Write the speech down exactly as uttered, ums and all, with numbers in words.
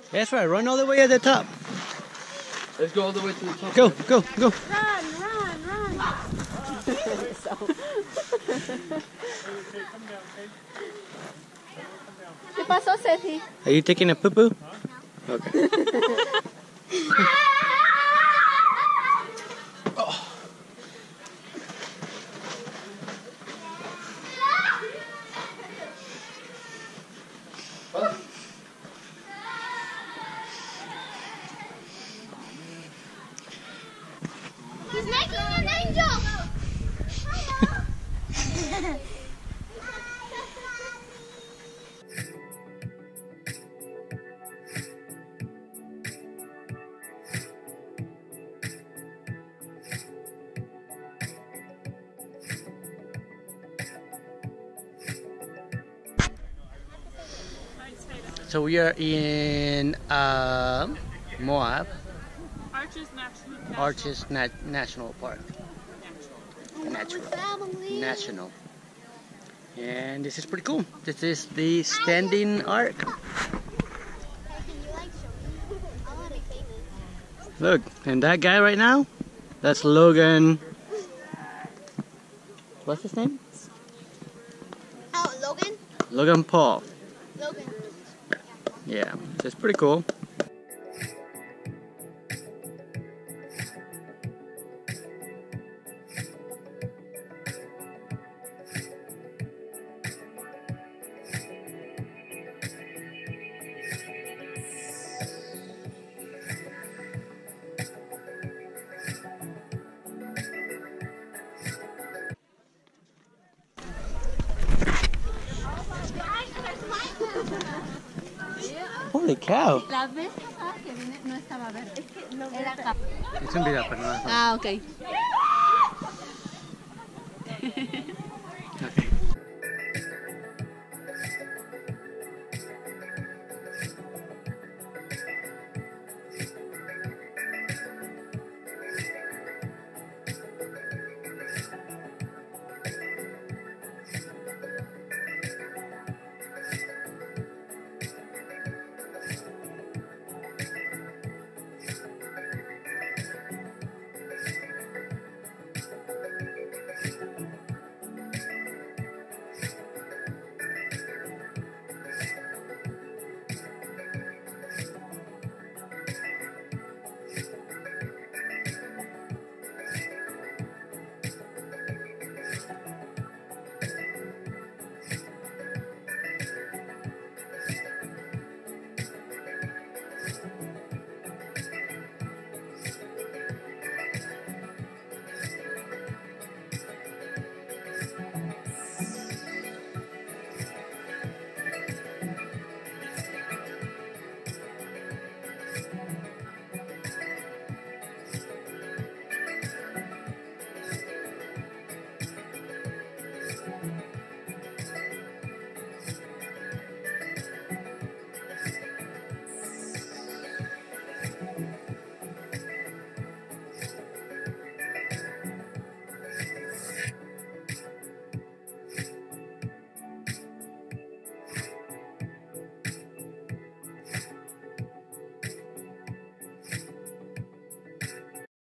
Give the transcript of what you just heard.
That's right, run all the way at the top. Let's go all the way to the top. Go, go, go. Run, run, run. ¿Qué pasó, Ceci? Are you taking a poo-poo? Okay. Oh. He's making an angel. So we are in uh, Moab, Arches National. Arches Na National Park. Natural. Family. National. And this is pretty cool. This is the standing arc. Look, and that guy right now, that's Logan. What's his name? Oh, Logan? Logan Paul. Logan. Yeah, it's pretty cool. Holy cow. La vez pasada que vine no estaba verde. Es que no era acá. Es un video, pero no. Ah, ok.